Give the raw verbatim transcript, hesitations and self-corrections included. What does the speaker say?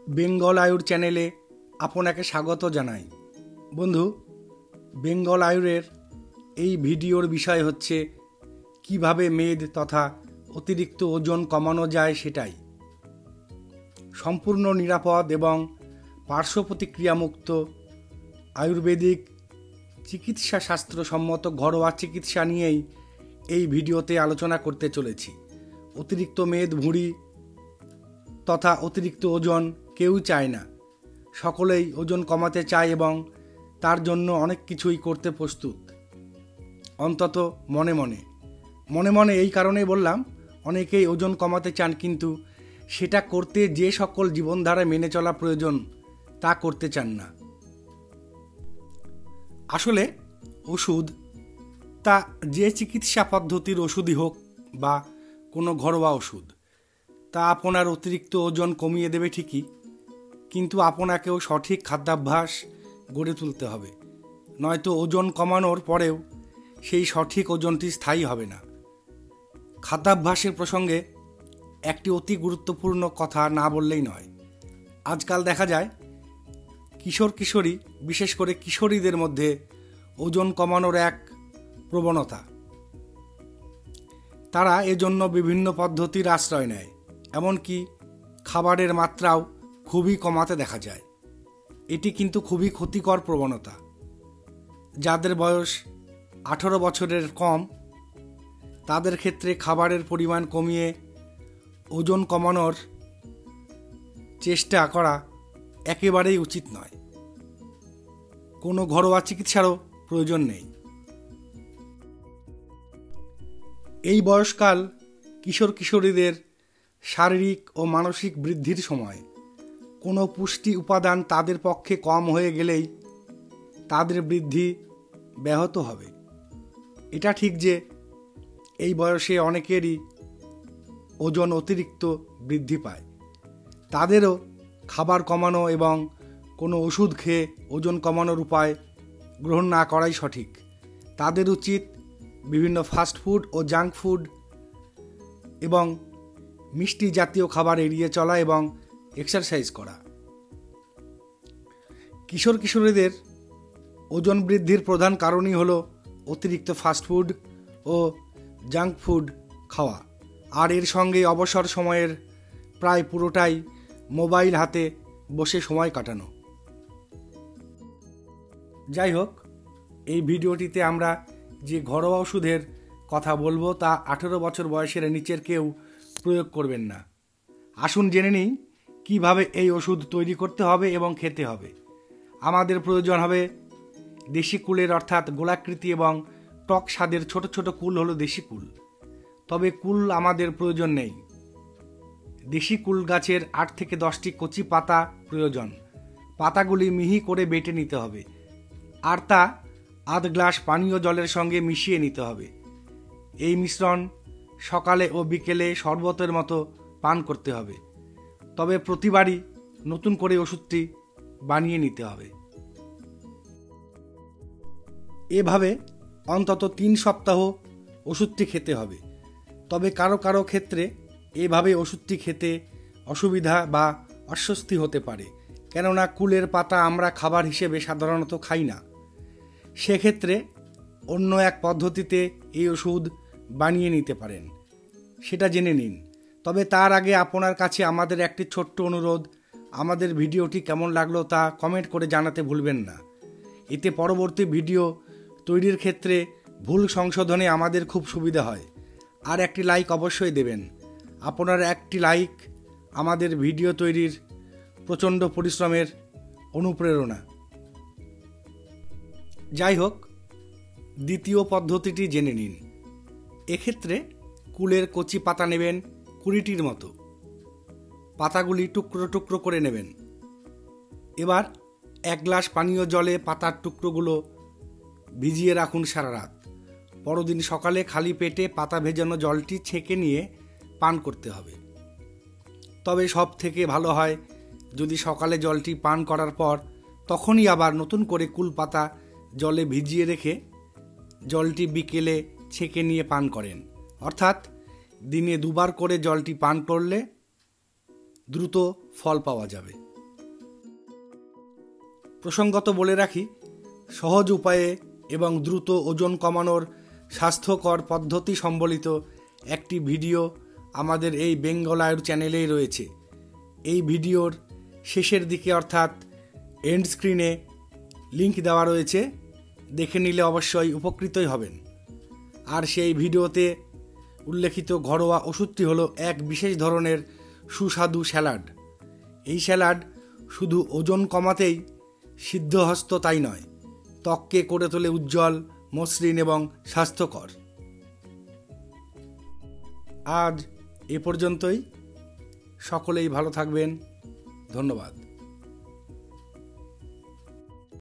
বেঙ্গল আয়ুর চ্যানেলে আপনাকে স্বাগত জানাই। বন্ধু, বেঙ্গল আয়ুরের এই ভিডিওর বিষয় হচ্ছে কিভাবে মেদ তথা অতিরিক্ত ওজন কমানো যায় সেটাই। সম্পূর্ণ নিরাপদ এবং পার্শ্ব প্রতিক্রিয়ামুক্ত আয়ুর্বেদিক চিকিৎসা শাস্ত্রসম্মত ঘরোয়া চিকিৎসা নিয়েই এই ভিডিওতে আলোচনা করতে চলেছি। অতিরিক্ত মেদ, ভুঁড়ি তথা অতিরিক্ত ওজন কেউ চায় না। সকলেই ওজন কমাতে চায় এবং তার জন্য অনেক কিছুই করতে প্রস্তুত, অন্তত মনে মনে মনে মনে এই কারণেই বললাম, অনেকেই ওজন কমাতে চান, কিন্তু সেটা করতে যে সকল জীবনধারা মেনে চলা প্রয়োজন তা করতে চান না। আসলে ওষুধ, তা যে চিকিৎসা পদ্ধতির ওষুধই হোক বা কোনো ঘরোয়া ওষুধ, তা আপনার অতিরিক্ত ওজন কমিয়ে দেবে ঠিকই, কিন্তু আপনাকেও সঠিক খাদ্যাভ্যাস গড়ে তুলতে হবে, নয়তো ওজন কমানোর পরেও সেই সঠিক ওজনটি স্থায়ী হবে না। খাদ্যাভ্যাসের প্রসঙ্গে একটি অতি গুরুত্বপূর্ণ কথা না বললেই নয়। আজকাল দেখা যায় কিশোর কিশোরী, বিশেষ করে কিশোরীদের মধ্যে ওজন কমানোর এক প্রবণতা। তারা এজন্য বিভিন্ন পদ্ধতির আশ্রয় নেয়, এমনকি খাবারের মাত্রাও খুবই কমাতে দেখা যায়। এটি কিন্তু খুবই ক্ষতিকর প্রবণতা। যাদের বয়স আঠারো বছরের কম, তাদের ক্ষেত্রে খাবারের পরিমাণ কমিয়ে ওজন কমানোর চেষ্টা করা একেবারেই উচিত নয়। কোনো ঘরোয়া চিকিৎসারও প্রয়োজন নেই। এই বয়সকাল কিশোর কিশোরীদের শারীরিক ও মানসিক বৃদ্ধির সময়। কোনো পুষ্টি উপাদান তাদের পক্ষে কম হয়ে গেলেই তাদের বৃদ্ধি ব্যাহত হবে। এটা ঠিক যে এই বয়সে অনেকেরই ওজন অতিরিক্ত বৃদ্ধি পায়। তাদেরও খাবার কমানো এবং কোনো ওষুধ খেয়ে ওজন কমানোর উপায় গ্রহণ না করাই সঠিক। তাদের উচিত বিভিন্ন ফাস্ট ফুড ও জাঙ্ক ফুড এবং মিষ্টি জাতীয় খাবার এড়িয়ে চলা এবং এক্সারসাইজ করা। কিশোর কিশোরীদের ওজন বৃদ্ধির প্রধান কারণই হলো অতিরিক্ত ফাস্ট ফুড ও জাঙ্ক ফুড খাওয়া, আর এর সঙ্গে অবসর সময়ের প্রায় পুরোটাই মোবাইল হাতে বসে সময় কাটানো। যাই হোক, এই ভিডিওটিতে আমরা যে ঘরোয়া ওষুধের কথা বলবো তা আঠেরো বছর বয়সের নিচের কেউ প্রয়োগ করবেন না। আসুন জেনে নিই কীভাবে এই ওষুধ তৈরি করতে হবে এবং খেতে হবে। আমাদের প্রয়োজন হবে দেশি কুলের, অর্থাৎ গোলাকৃতি এবং টক স্বাদের ছোট ছোট কুল হলো দেশি কুল। তবে কুল আমাদের প্রয়োজন নেই। দেশি কুল গাছের আট থেকে দশটি কচি পাতা প্রয়োজন। পাতাগুলি মিহি করে বেটে নিতে হবে, আর তা আধ গ্লাস পানীয় জলের সঙ্গে মিশিয়ে নিতে হবে। এই মিশ্রণ সকালে ও বিকেলে শরবতের মতো পান করতে হবে। তবে প্রতিবারই নতুন করে ওষুধটি বানিয়ে নিতে হবে। এভাবে অন্তত তিন সপ্তাহ ওষুধটি খেতে হবে। তবে কারো কারো ক্ষেত্রে এভাবে ওষুধটি খেতে অসুবিধা বা অস্বস্তি হতে পারে, কেননা কুলের পাতা আমরা খাবার হিসেবে সাধারণত খাই না। সেক্ষেত্রে অন্য এক পদ্ধতিতে এই ওষুধ বানিয়ে নিতে পারেন, সেটা জেনে নিন। তবে তার আগে আপনার কাছে আমাদের একটি ছোট্ট অনুরোধ, আমাদের ভিডিওটি কেমন লাগলো তা কমেন্ট করে জানাতে ভুলবেন না। এতে পরবর্তী ভিডিও তৈরির ক্ষেত্রে ভুল সংশোধনে আমাদের খুব সুবিধা হয়। আর একটি লাইক অবশ্যই দেবেন। আপনার একটি লাইক আমাদের ভিডিও তৈরির প্রচণ্ড পরিশ্রমের অনুপ্রেরণা। যাই হোক, দ্বিতীয় পদ্ধতিটি জেনে নিন। এক্ষেত্রে কুলের কচি পাতা নেবেন কুড়িটির মতো। পাতাগুলি টুকরো টুকরো করে নেবেন। এবার এক গ্লাস পানীয় জলে পাতার টুকরোগুলো ভিজিয়ে রাখুন সারা রাত। পরদিন সকালে খালি পেটে পাতা ভেজানো জলটি ছেঁকে নিয়ে পান করতে হবে। তবে সব থেকে ভালো হয় যদি সকালে জলটি পান করার পর তখনই আবার নতুন করে কুল পাতা জলে ভিজিয়ে রেখে জলটি বিকেলে ছেঁকে নিয়ে পান করেন। অর্থাৎ দিনে দুবার করে জলটি পান করলে দ্রুত ফল পাওয়া যাবে। প্রসঙ্গত বলে রাখি, সহজ উপায়ে এবং দ্রুত ওজন কমানোর স্বাস্থ্যকর পদ্ধতি সম্বলিত একটি ভিডিও আমাদের এই বেঙ্গল আয়ুর চ্যানেলেই রয়েছে। এই ভিডিওর শেষের দিকে অর্থাৎ এন্ড স্ক্রিনে লিংক দেওয়া রয়েছে, দেখে নিলে অবশ্যই উপকৃতই হবেন। আর সেই ভিডিওতে উল্লেখিত ঘরোয়া ওষুধটি হলো এক বিশেষ ধরনের সুস্বাদু স্যালাড। এই স্যালাড শুধু ওজন কমাতেই সিদ্ধহস্ত তাই নয়, ত্বককে করে তোলে উজ্জ্বল, মসৃণ এবং স্বাস্থ্যকর। আজ এ পর্যন্তই। সকলেই ভালো থাকবেন। ধন্যবাদ।